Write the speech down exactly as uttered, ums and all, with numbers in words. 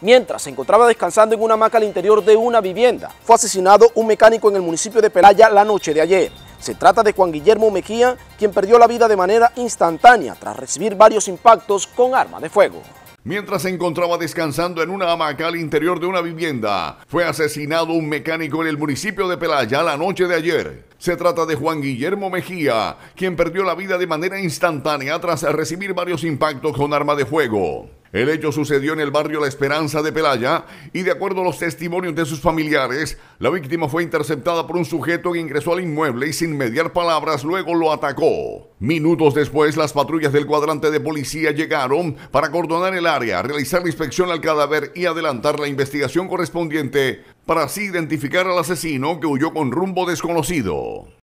Mientras se encontraba descansando en una hamaca al interior de una vivienda, fue asesinado un mecánico en el municipio de Pelaya la noche de ayer. Se trata de Juan Guillermo Mejía, quien perdió la vida de manera instantánea tras recibir varios impactos con arma de fuego. Mientras se encontraba descansando en una hamaca al interior de una vivienda, fue asesinado un mecánico en el municipio de Pelaya la noche de ayer. Se trata de Juan Guillermo Mejía, quien perdió la vida de manera instantánea tras recibir varios impactos con arma de fuego. El hecho sucedió en el barrio La Esperanza de Pelaya y, de acuerdo a los testimonios de sus familiares, la víctima fue interceptada por un sujeto que ingresó al inmueble y, sin mediar palabras, luego lo atacó. Minutos después, las patrullas del cuadrante de policía llegaron para acordonar el área, realizar la inspección al cadáver y adelantar la investigación correspondiente para así identificar al asesino, que huyó con rumbo desconocido.